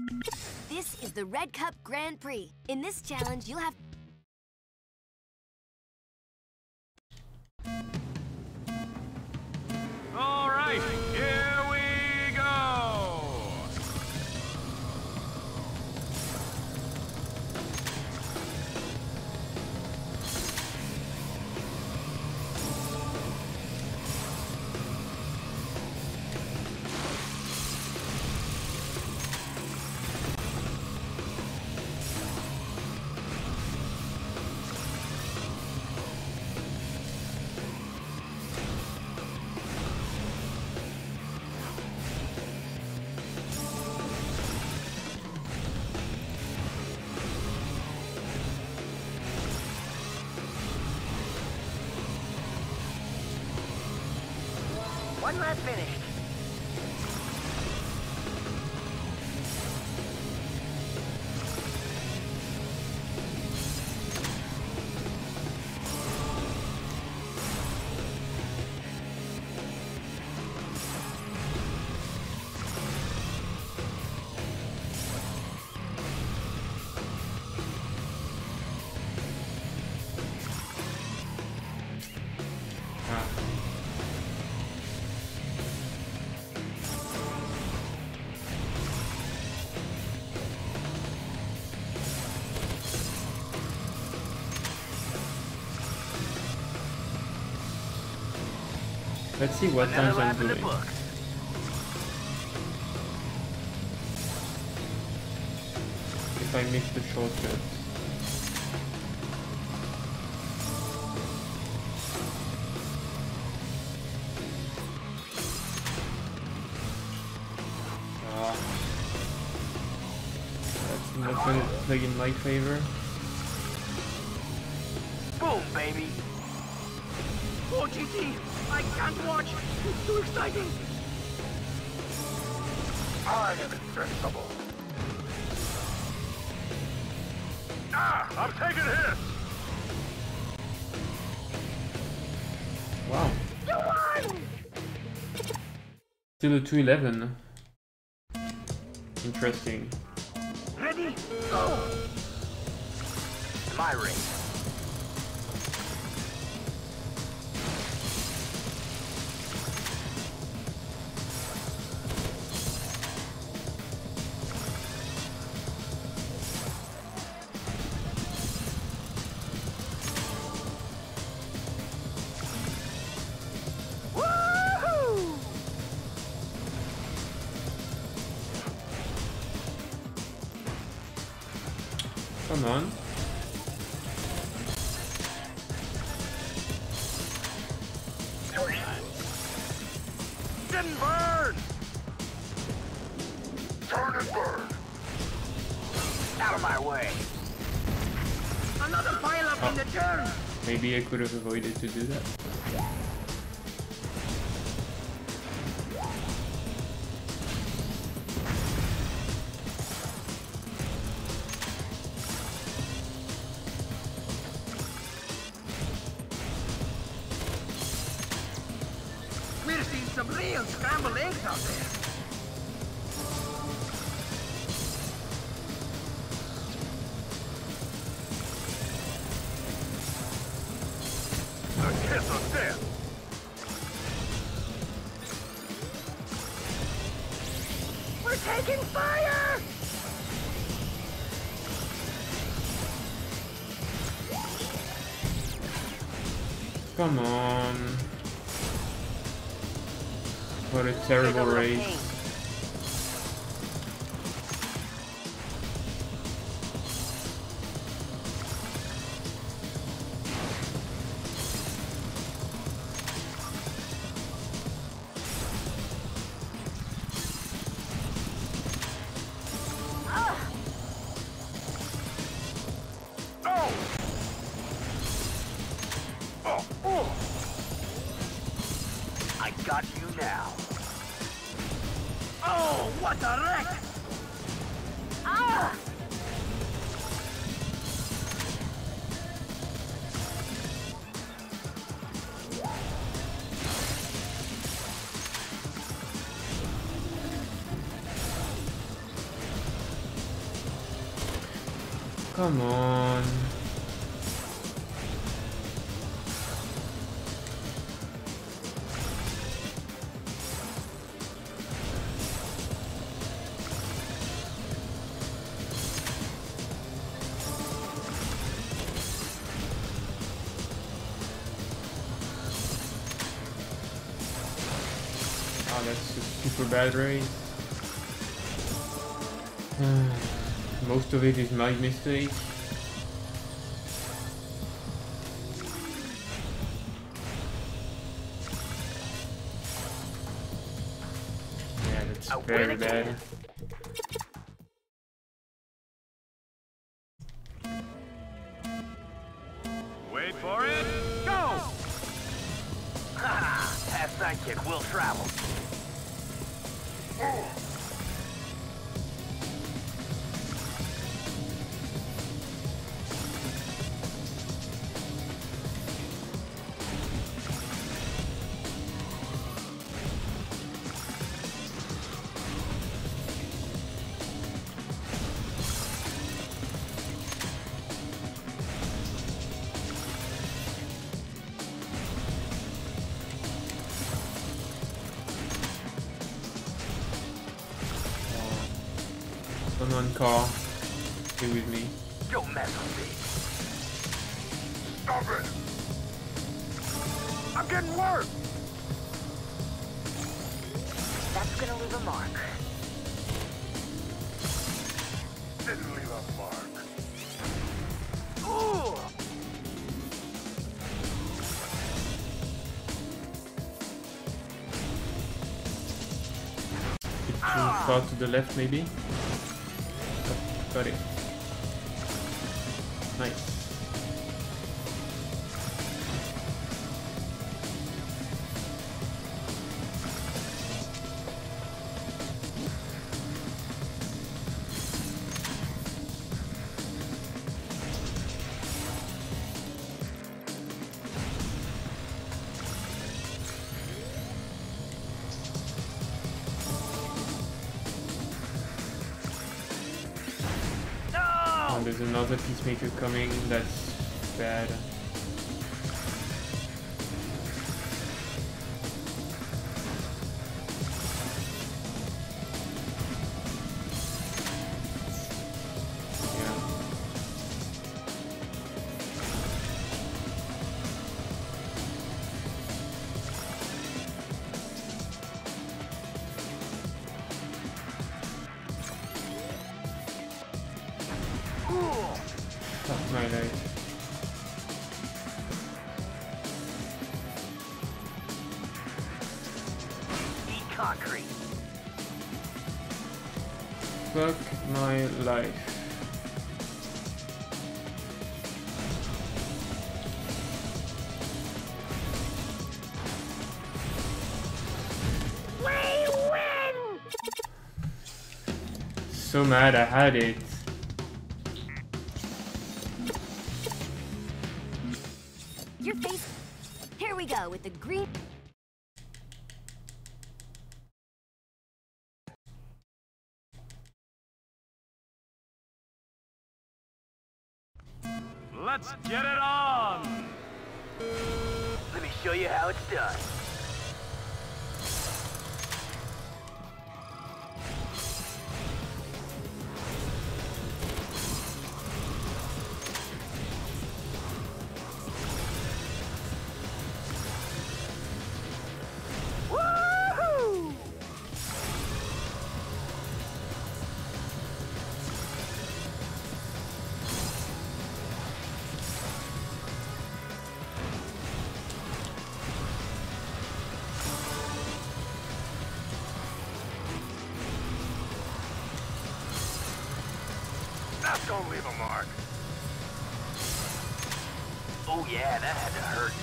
This is the Red Cup Grand Prix. In this challenge, you'll have... All right, here we go! One lap finished. Let's see what times I'm doing. If I miss the shortcut. That's not gonna play in my favor. Boom, baby. Oh, GT, I can't watch. It's too exciting. I am invincible. Ah, I'm taking hits. Wow. You won! Still a 211. Interesting. Ready? Go! My race. Come on. Didn't burn! Turn and burn! Out of my way. Another pile up in the turn. Maybe I could have avoided to do that. We're seeing some real scrambled eggs out there. The kiss of death! We're taking fire! Come on. What a terrible race. I got you now. Oh, what a wreck! Ah! Come on. Oh, that's a super bad race. Most of it is my mistake. Yeah, that's very bad. Wait for it. Go! Ha! Past sidekick will travel. Someone car. Stay with me. Don't mess with me. Stop it! I'm getting worse! That's gonna leave a mark. Didn't leave a mark. Ooh! Too far to the left, maybe? Got it. Nice. There's another peacemaker coming, that's bad. Fuck my life. Eat concrete. Fuck my life. We win! So mad I had it. Your face. Here we go with the green. Let's get it on! Let me show you how it's done. Woohoo! That's gonna leave a mark. Oh yeah, that had to hurt.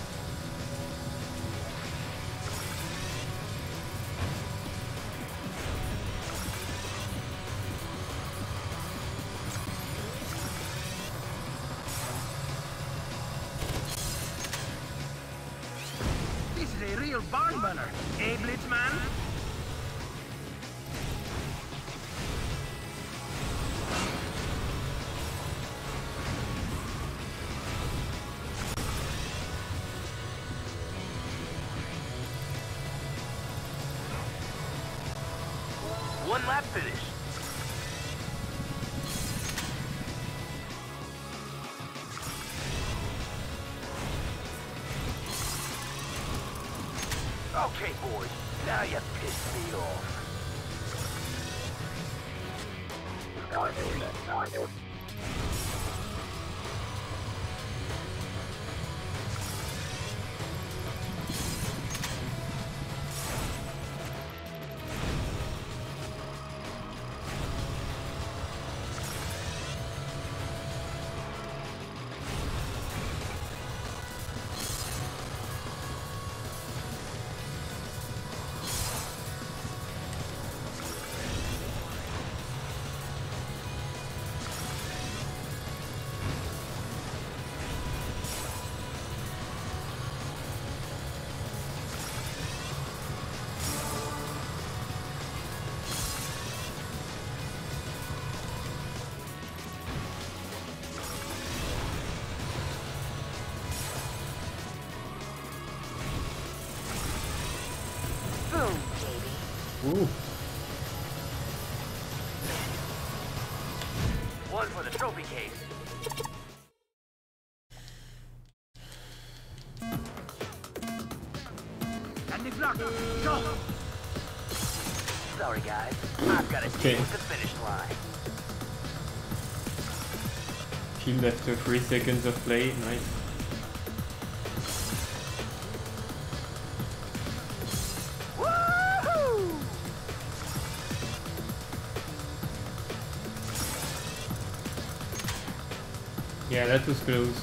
This is a real barn burner, eh, Blitzman? One lap finish. Okay, boys. Now you pissed me off. Ooh. One for the trophy case. And the block. Go! Sorry, guys. I've got to deal with the finish line. Team after 3 seconds of play, nice. Yeah, that was close.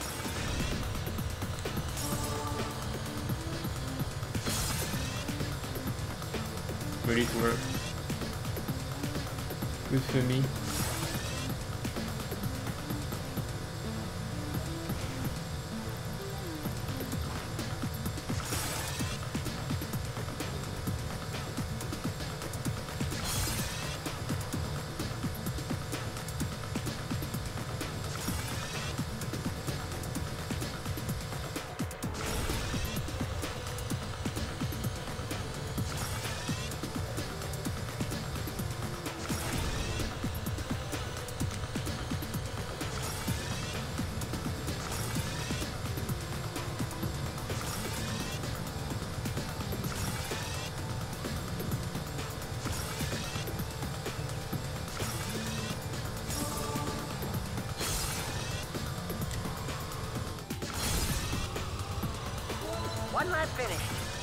Ready to work. Good for me. One lap finished.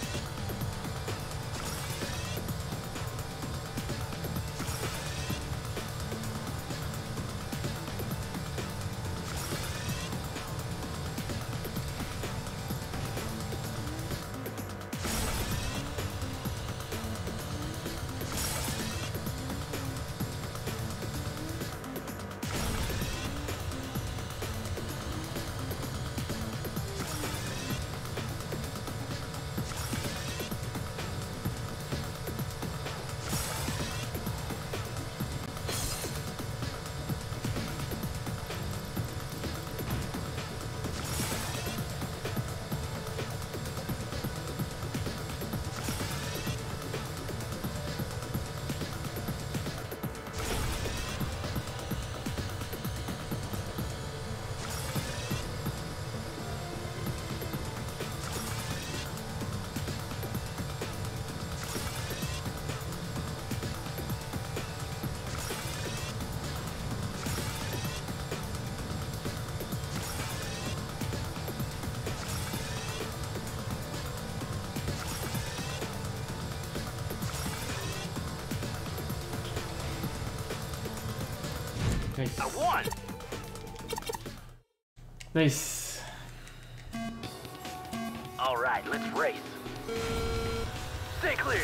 Nice. I won. Nice. All right, let's race. Stay clear.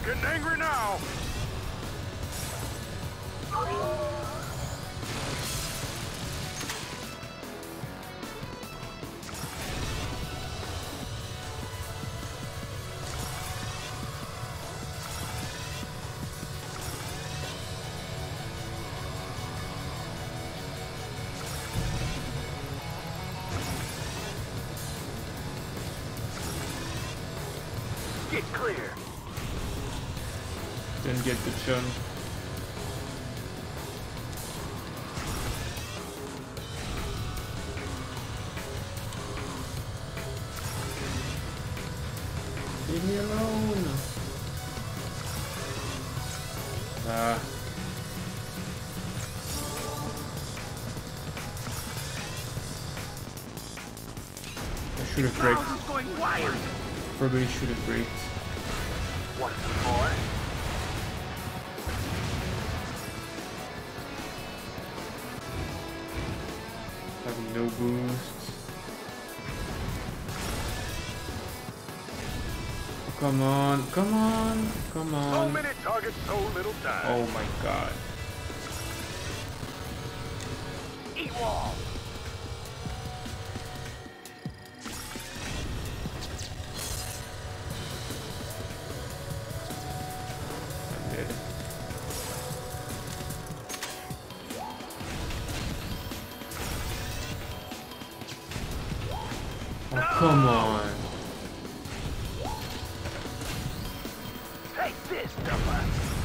Getting angry now. Get clear. Then get the chunk. Leave me alone. Ah. I should have braked. House is going wild. Probably should have braked. Once more. Having no boost. Come on, come on, come So on. many targets, so little time. Oh my god. Eat wall. I'm dead. Oh, come on. Take this, dumbass.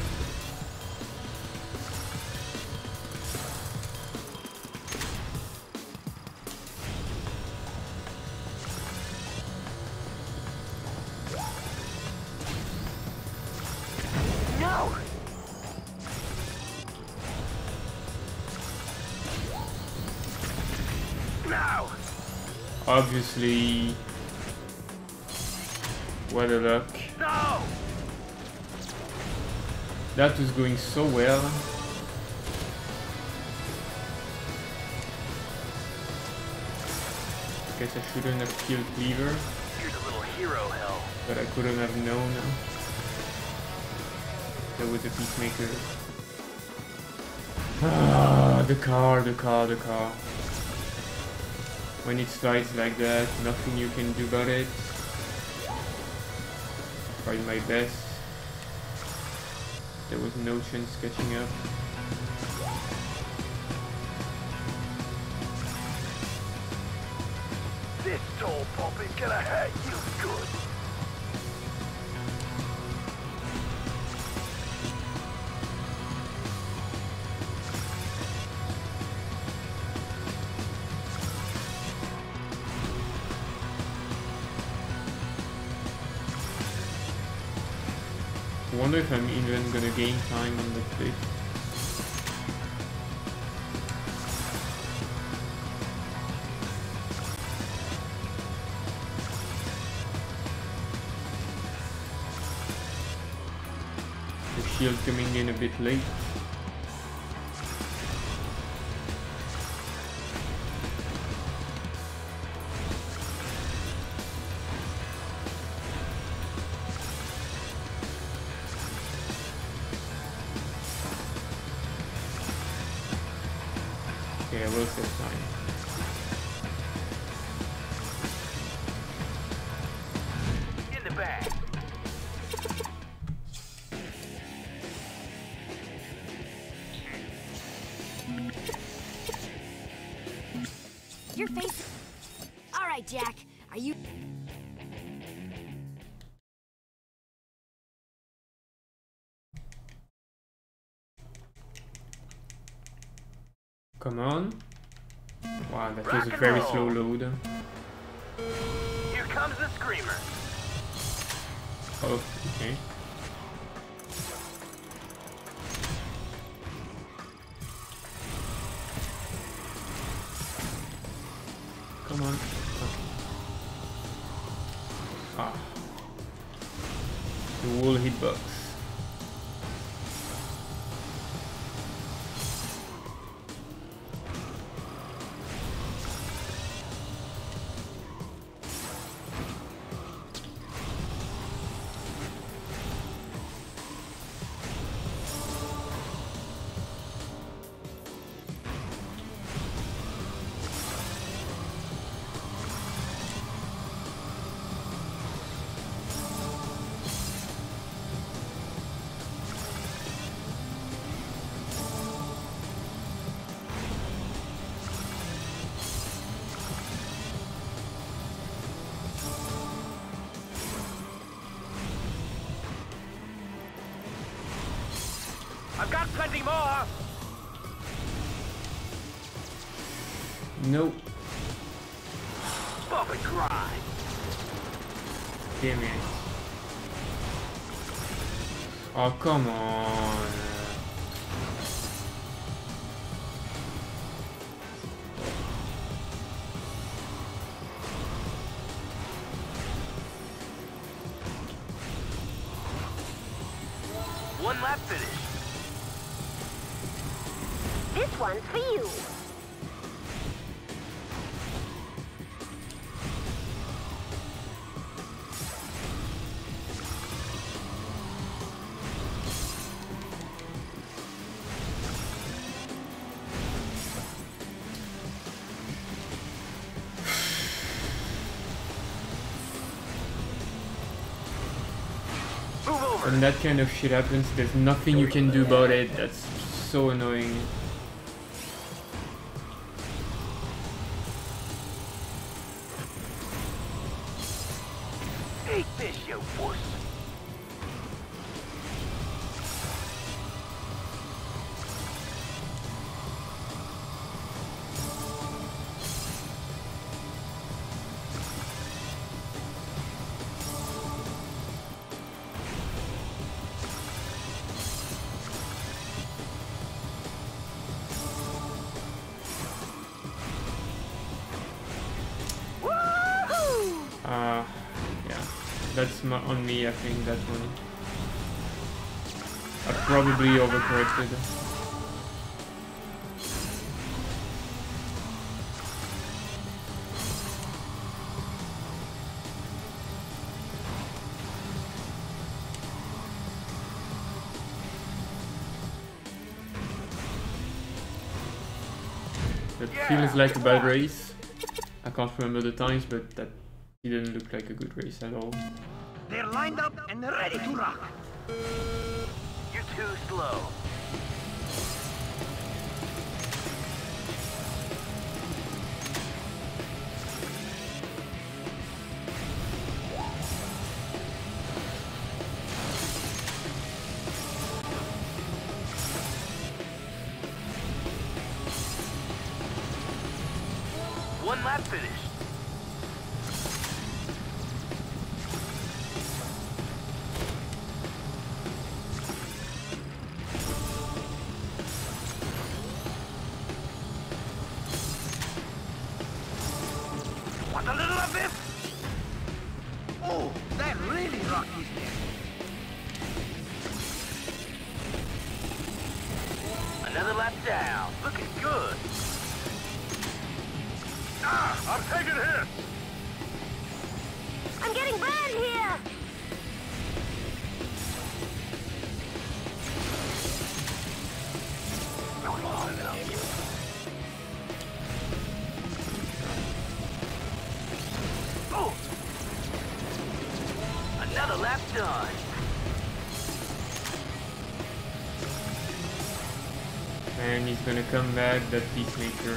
No! Now! Obviously. What a luck. No! That was going so well. Guess I shouldn't have killed Cleaver, Here's a little hero hell. but I couldn't have known. There was a peacemaker. Ah, the car. When it slides like that, nothing you can do about it. Tried my best. There was no chance catching up. This toll pump is gonna hurt you good. I wonder if I'm even gonna gain time on the cliff. The shield coming in a bit late. Okay, I will save time. In the bag. Your face. All right, Jack. Are you? Come on. Wow, that was Rock a and very roll. slow load. Here comes the screamer. Oh, okay. Come on. Ah. The wall hitbox. I've got plenty more. No. Bump and grind. Damn it. Oh, come on. One lap finish. This one's for you. When that kind of shit happens, there's nothing you can do about it. That's so annoying. Take this, you wuss. Yeah, that's on me, I think, that one. I probably overcorrected. That feels like a bad race. I can't remember the times, but that didn't look like a good race at all. They're lined up and ready to rock. You're too slow. One lap finish. Want a little of this? Oh, that really rocked his neck. Another lap down. Looking good. Ah, I'm taking hits. I'm getting burned here. Oh! Another lap done. And he's gonna come back, that peacemaker.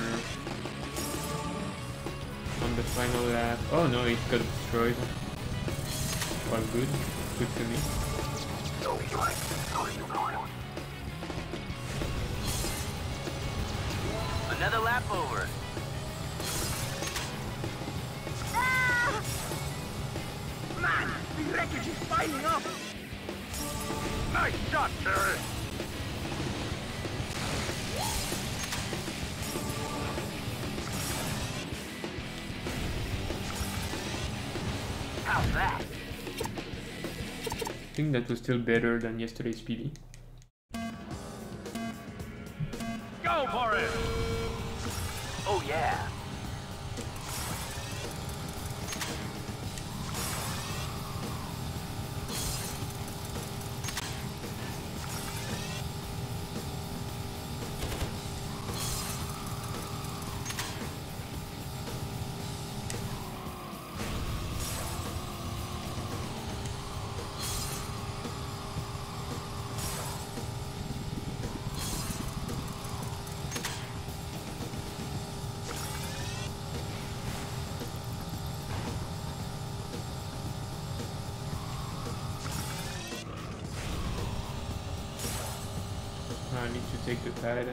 On the final lap. Oh no, it got destroyed. Well, good. Good for me. Another lap over. Ah! Man, the wreckage is piling up. Nice shot, Terry. How's that? I think that was still better than yesterday's PB. Go for it. Oh yeah. I need to take the pad.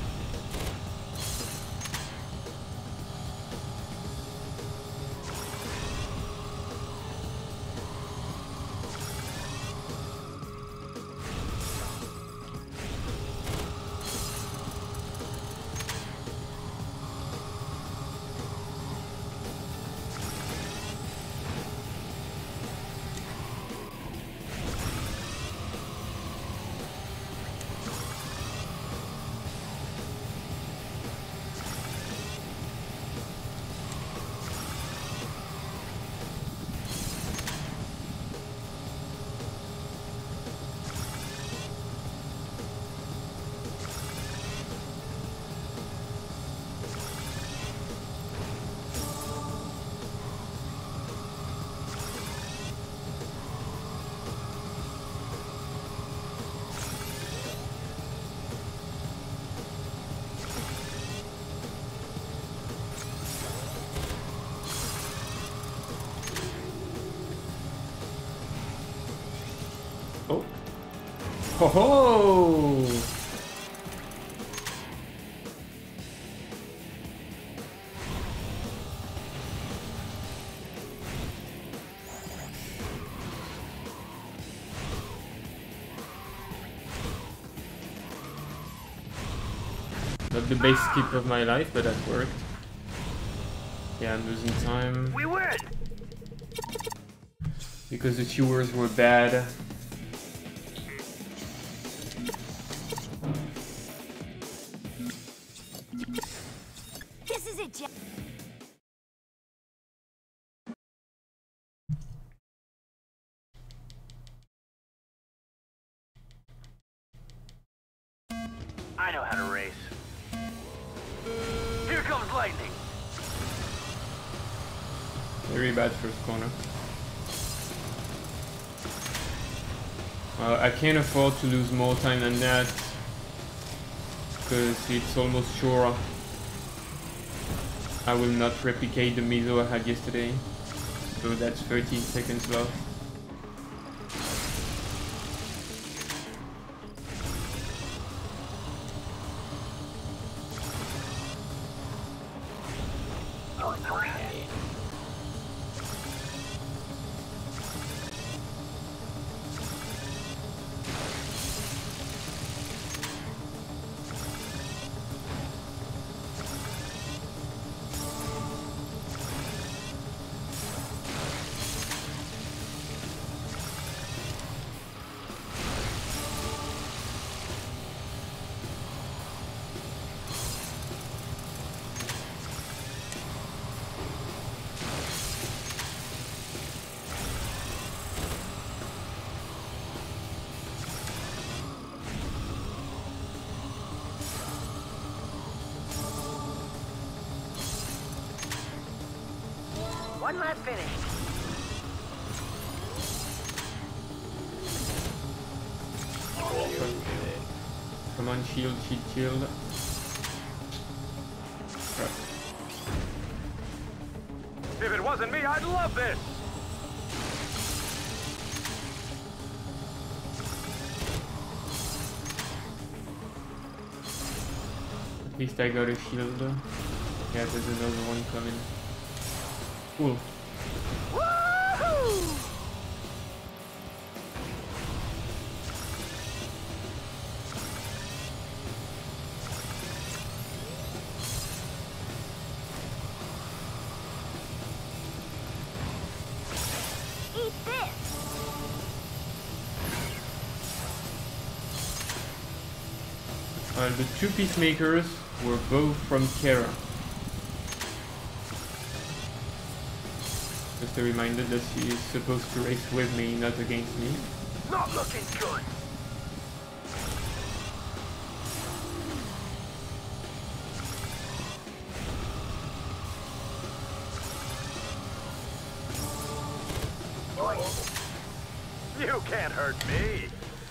Oh! Ho ho! Not the best skip of my life, but that worked. Yeah, I'm losing time. We win! Because the viewers were bad. This is it, Jak. I know how to race. Here comes lightning. Very bad first corner. I can't afford to lose more time than that, because it's almost sure I will not replicate the miso I had yesterday. So that's 13 seconds left. One lap finished. Come on, shield, shield. If it wasn't me, I'd love this. At least I got a shield. Yeah, there's another one coming. Cool. Woohoo! Eat this. The two peacemakers were both from Kera. Just a reminder that she is supposed to race with me, not against me. Not looking good. You can't hurt me.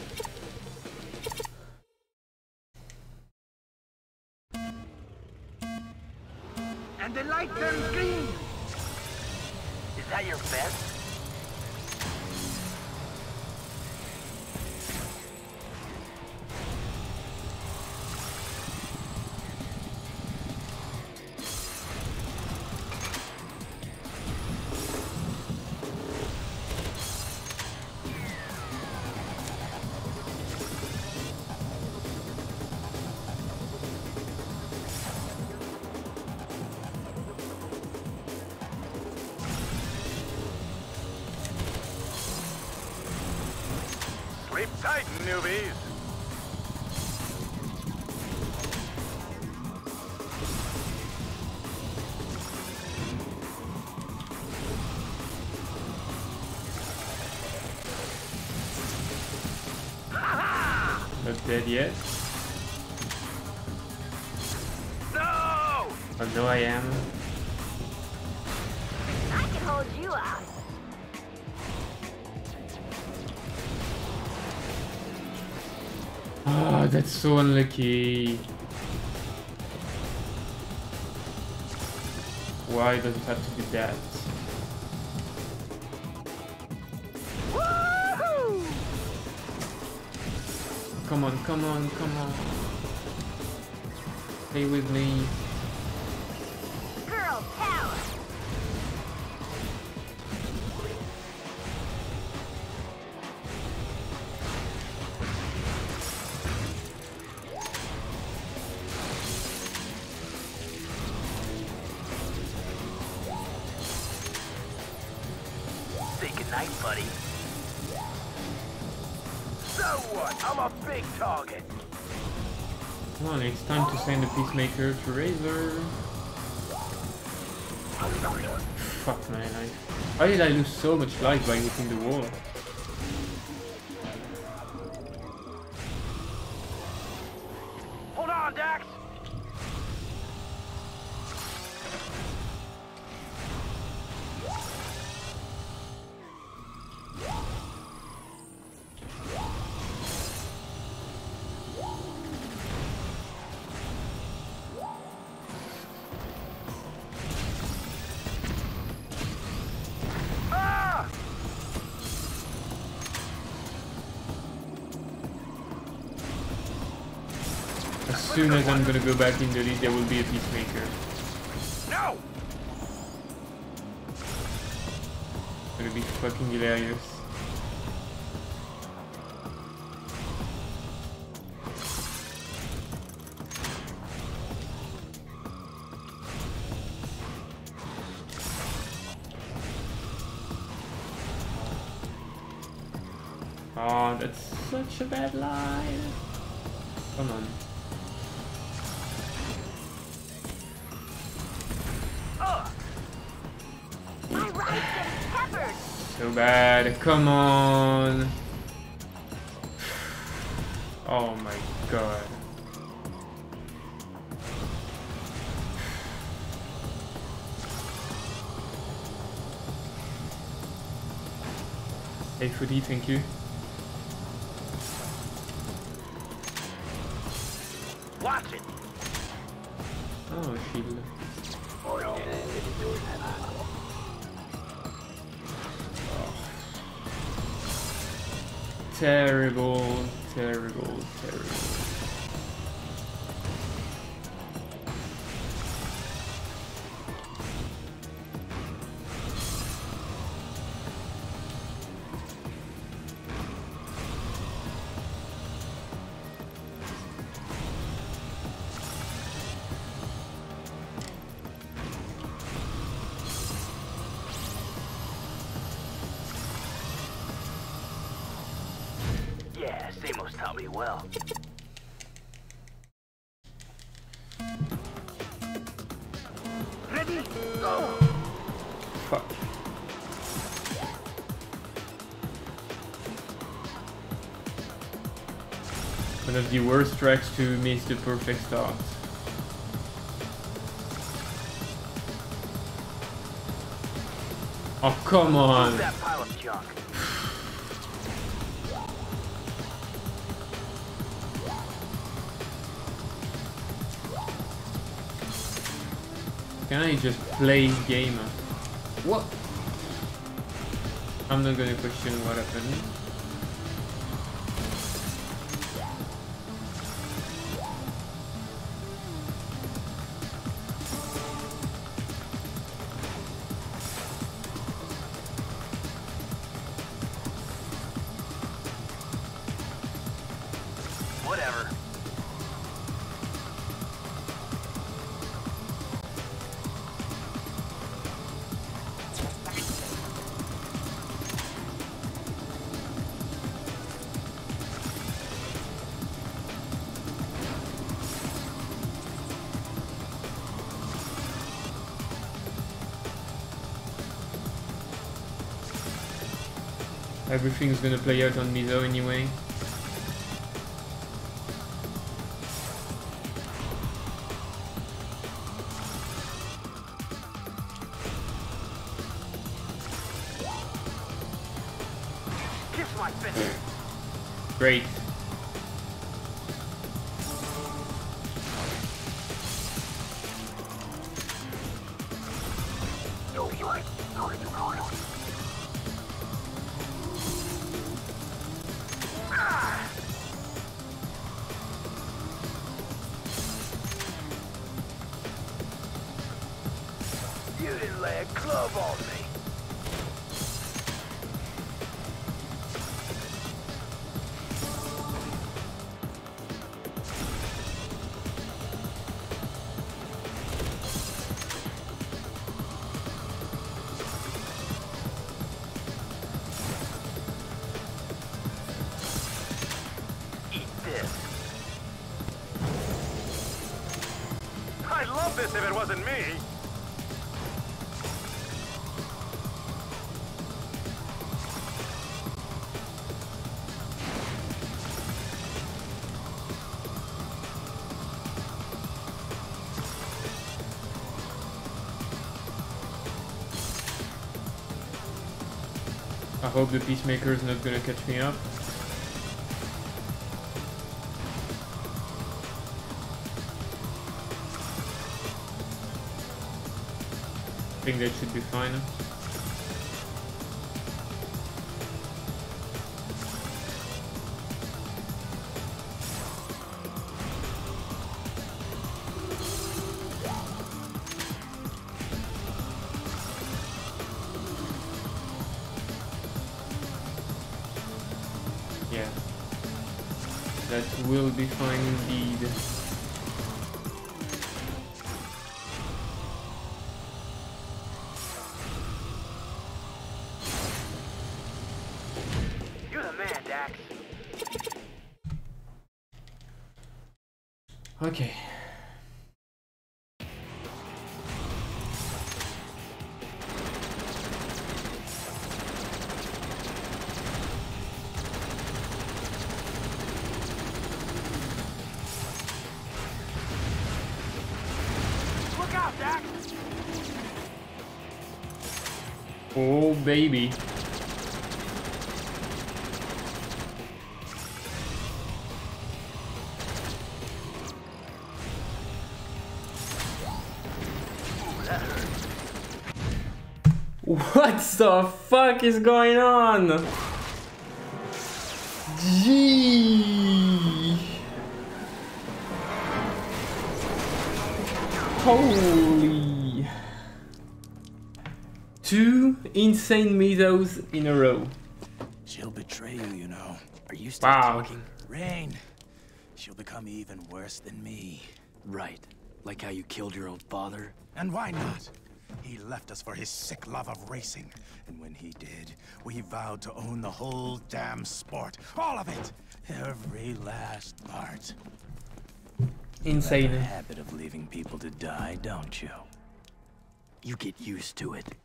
And the light turns green. Is that your best? Grip tight, newbies. Not dead yet. No! Oh no, I am. I can hold you out. Oh, that's so unlucky. Why does it have to be that? Woohoo! Come on, come on, come on. Stay with me. Girl power. Say goodnight, buddy. So what? I'm a big target. Come on, it's time to send the Peacemaker to Razor. Fuck man, why did I lose so much life by hitting the wall? Hold on, Dax. As soon as I'm gonna go back in the lead, there will be a Peacemaker. No! It's gonna be fucking hilarious. Oh, that's such a bad line. Come on. My rice is peppered. So bad. Come on. Oh my god. Hey Foodie, thank you. Watch it. Oh, shield. Terrible, terrible, terrible. Yeah, Samos taught me well. Ready? Go! Fuck. One of the worst tracks to miss the perfect start. Oh, come on! Move that pile of junk. Can I just play game? What? I'm not gonna question what happened. Whatever. Everything's gonna play out on Mizo anyway. Kiss my finish. Great. You didn't lay a glove on me. Eat this. I'd love this if it wasn't me. I hope the Peacemaker is not gonna catch me up. I think that should be fine. Yeah, that will be fine indeed. You're the man, Dax. Okay. Look out, Dax. Oh baby. What the fuck is going on? Gee. Holy. 2 insane Mizos in a row. She'll betray you, you know. Are you still Wow. talking? Rain. She'll become even worse than me. Right. Like how you killed your own father? And why not? He left us for his sick love of racing. And when he did, we vowed to own the whole damn sport. All of it! Every last part. Insane. You have a habit of leaving people to die, don't you? You get used to it.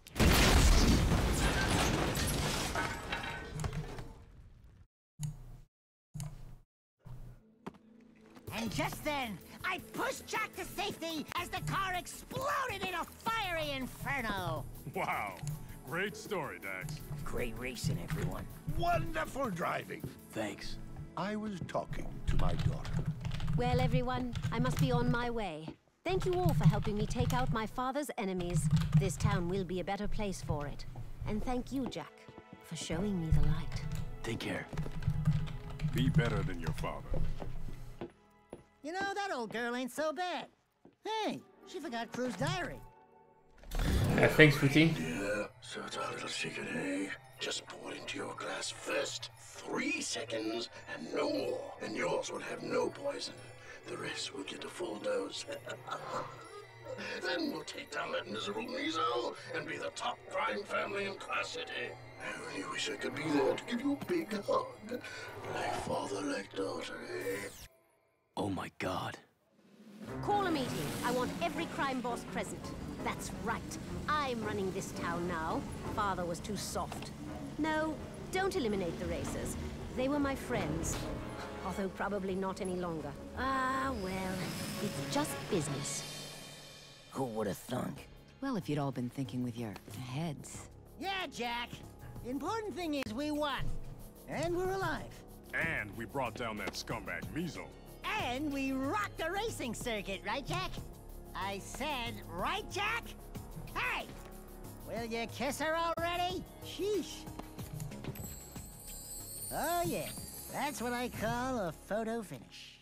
And just then, I pushed Jack to safety as the car exploded in a fiery inferno. Wow. Great story, Dax. Great racing, everyone. Wonderful driving. Thanks. I was talking to my daughter. Well, everyone, I must be on my way. Thank you all for helping me take out my father's enemies. This town will be a better place for it. And thank you, Jack, for showing me the light. Take care. Be better than your father. You know, that old girl ain't so bad. Hey, she forgot Crew's diary. Thanks, Footy. Yeah, so it's our little secret, eh? Just pour it into your glass first. 3 seconds and no more. And yours will have no poison. The rest will get a full dose. Then we'll take down that miserable Mizo and be the top crime family in Class City. I only wish I could be there to give you a big hug. Like father, like daughter, eh? Oh my god. Call a meeting. I want every crime boss present. That's right. I'm running this town now. Father was too soft. No, Don't eliminate the racers. They were my friends. Although probably not any longer. Ah, well, it's just business. Who would have thunk? Well, if you'd all been thinking with your heads. Yeah, Jack. The important thing is we won. And we're alive. And we brought down that scumbag Mizo. And we rocked the racing circuit, right, Jack? I said, right, Jack? Hey! Will you kiss her already? Sheesh. Oh, yeah. That's what I call a photo finish.